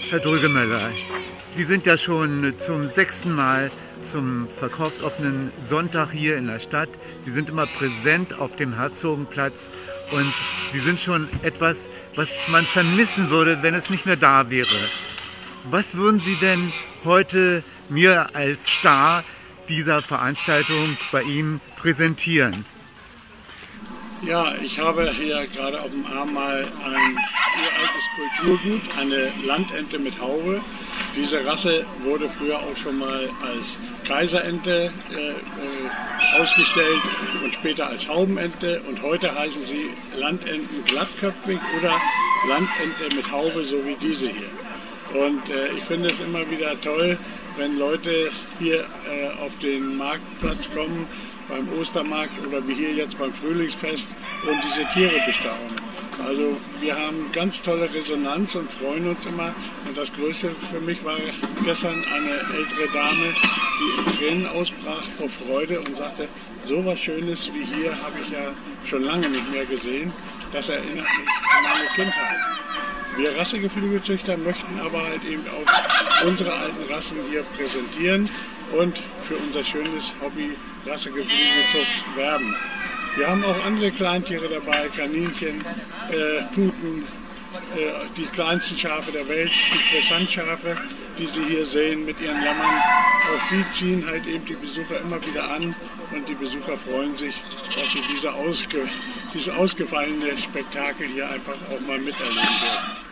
Herr Drügemöller, Sie sind ja schon zum 6. Mal zum verkaufsoffenen Sonntag hier in der Stadt. Sie sind immer präsent auf dem Herzogenplatz und Sie sind schon etwas, was man vermissen würde, wenn es nicht mehr da wäre. Was würden Sie denn heute mir als Star dieser Veranstaltung bei Ihnen präsentieren? Ja, ich habe hier gerade auf dem Arm mal ein uraltes Kulturgut, eine Landente mit Haube. Diese Rasse wurde früher auch schon mal als Kaiserente ausgestellt und später als Haubenente. Und heute heißen sie Landenten glattköpfig oder Landente mit Haube, so wie diese hier. Und ich finde es immer wieder toll, wenn Leute hier auf den Marktplatz kommen, beim Ostermarkt oder wie hier jetzt beim Frühlingsfest und diese Tiere bestaunen. Also wir haben ganz tolle Resonanz und freuen uns immer. Und das Größte für mich war gestern eine ältere Dame, die in Tränen ausbrach vor Freude und sagte, so was Schönes wie hier habe ich ja schon lange nicht mehr gesehen. Das erinnert mich an meine Kindheit. Wir Rassegeflügelzüchter möchten aber halt eben auch unsere alten Rassen hier präsentieren und für unser schönes Hobby Rassegeflügelzucht werben. Wir haben auch andere Kleintiere dabei, Kaninchen, Puten, die kleinsten Schafe der Welt, die Cressantschafe, die Sie hier sehen mit ihren Lammern. Auch die ziehen halt eben die Besucher immer wieder an und die Besucher freuen sich, dass sie dieses ausgefallene Spektakel hier einfach auch mal miterleben dürfen.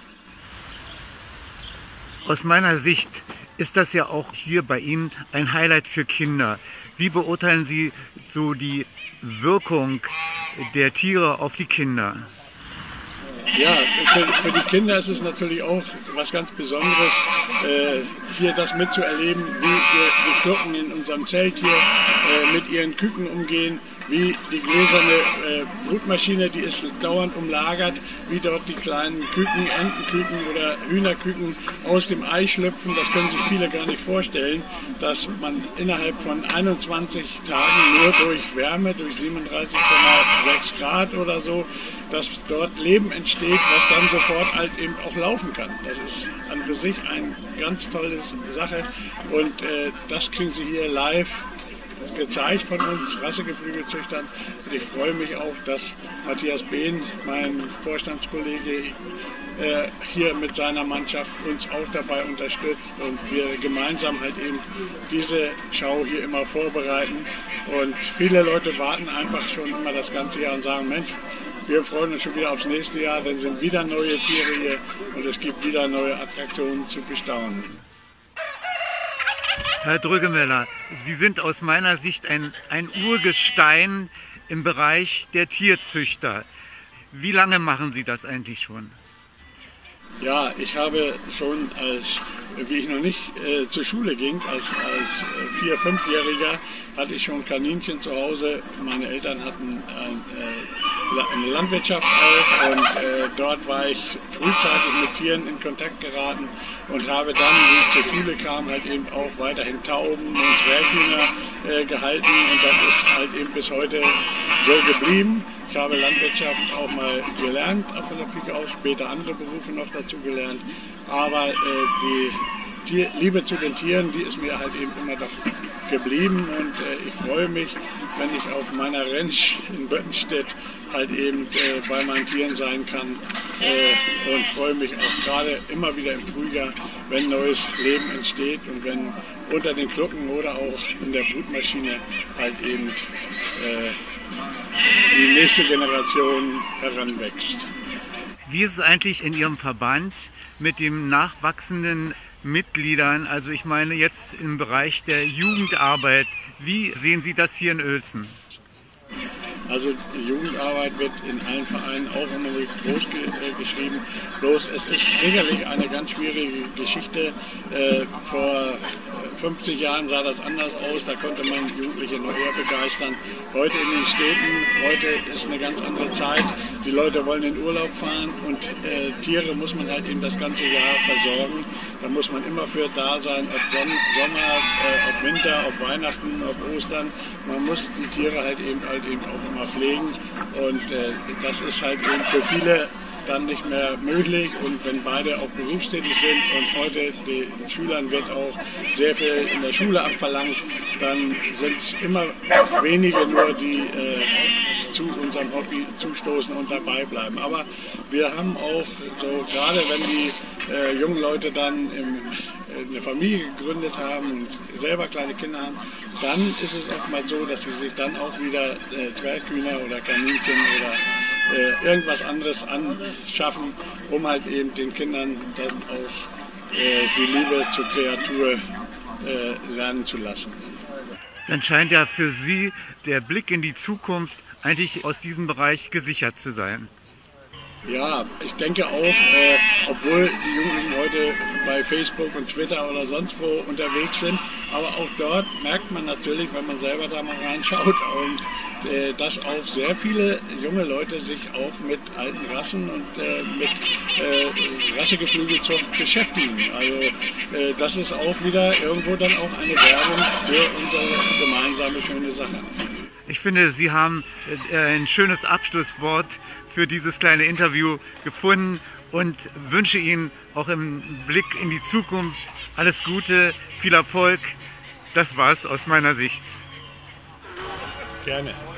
Aus meiner Sicht ist das ja auch hier bei Ihnen ein Highlight für Kinder. Wie beurteilen Sie so die Wirkung der Tiere auf die Kinder? Ja, für die Kinder ist es natürlich auch was ganz Besonderes, hier das mitzuerleben, wie die Glocken in unserem Zelt hier mit ihren Küken umgehen, wie die gläserne Brutmaschine, die ist dauernd umlagert, wie dort die kleinen Küken, Entenküken oder Hühnerküken aus dem Ei schlüpfen. Das können sich viele gar nicht vorstellen, dass man innerhalb von 21 Tagen nur durch Wärme, durch 37,6 Grad oder so, dass dort Leben entsteht, was dann sofort halt eben auch laufen kann. Das ist an für sich eine ganz tolle Sache und das kriegen Sie hier live gezeigt von uns Rassegeflügelzüchtern. Und ich freue mich auch, dass Matthias Behn, mein Vorstandskollege, hier mit seiner Mannschaft uns auch dabei unterstützt und wir gemeinsam halt eben diese Schau hier immer vorbereiten. Und viele Leute warten einfach schon immer das ganze Jahr und sagen, Mensch, wir freuen uns schon wieder aufs nächste Jahr, dann sind wieder neue Tiere hier und es gibt wieder neue Attraktionen zu bestaunen. Herr Drügemöller, Sie sind aus meiner Sicht ein Urgestein im Bereich der Tierzüchter. Wie lange machen Sie das eigentlich schon? Ja, ich habe schon wie ich noch nicht zur Schule ging, als 4-, 5-Jähriger, hatte ich schon Kaninchen zu Hause. Meine Eltern hatten eine Landwirtschaft auch und dort war ich frühzeitig mit Tieren in Kontakt geraten und habe dann, wie ich zur Schule kam, halt eben auch weiterhin Tauben und Zwerghühner gehalten und das ist halt eben bis heute so geblieben. Ich habe Landwirtschaft auch mal gelernt, von der Pike auf, später andere Berufe noch dazu gelernt, aber die Liebe zu den Tieren, die ist mir halt eben immer doch geblieben und ich freue mich, wenn ich auf meiner Ranch in Böttenstedt halt eben bei meinen Tieren sein kann und freue mich auch gerade immer wieder im Frühjahr, wenn neues Leben entsteht und wenn unter den Glocken oder auch in der Brutmaschine halt eben die nächste Generation heranwächst. Wie ist es eigentlich in Ihrem Verband mit den nachwachsenden Mitgliedern, also ich meine jetzt im Bereich der Jugendarbeit, wie sehen Sie das hier in Uelzen? Also die Jugendarbeit wird in allen Vereinen auch immer groß geschrieben. Bloß es ist sicherlich eine ganz schwierige Geschichte. Vor 50 Jahren sah das anders aus, da konnte man Jugendliche noch eher begeistern. Heute in den Städten, heute ist eine ganz andere Zeit. Die Leute wollen in Urlaub fahren und Tiere muss man halt eben das ganze Jahr versorgen. Da muss man immer für da sein, ob Sommer, ob Winter, ob Weihnachten, ob Ostern. Man muss die Tiere halt eben auch immer pflegen und das ist halt eben für viele dann nicht mehr möglich. Und wenn beide auch berufstätig sind und heute den Schülern wird auch sehr viel in der Schule abverlangt, dann sind es immer wenige nur, die zu unserem Hobby zustoßen und dabei bleiben. Aber wir haben auch so, gerade wenn die jungen Leute dann eine Familie gegründet haben und selber kleine Kinder haben, dann ist es oftmals so, dass sie sich dann auch wieder Zwerghühner oder Kaninchen oder irgendwas anderes anschaffen, um halt eben den Kindern dann auch die Liebe zur Kreatur lernen zu lassen. Dann scheint ja für Sie der Blick in die Zukunft eigentlich aus diesem Bereich gesichert zu sein. Ja, ich denke auch, obwohl die Jugendlichen heute bei Facebook und Twitter oder sonst wo unterwegs sind, aber auch dort merkt man natürlich, wenn man selber da mal reinschaut, und dass auch sehr viele junge Leute sich auch mit alten Rassen und mit Rassegeflügelzucht beschäftigen. Also das ist auch wieder irgendwo dann auch eine Werbung für unsere gemeinsame schöne Sache. Ich finde, Sie haben ein schönes Abschlusswort für dieses kleine Interview gefunden und wünsche Ihnen auch im Blick in die Zukunft alles Gute, viel Erfolg. Das war's aus meiner Sicht. Gerne.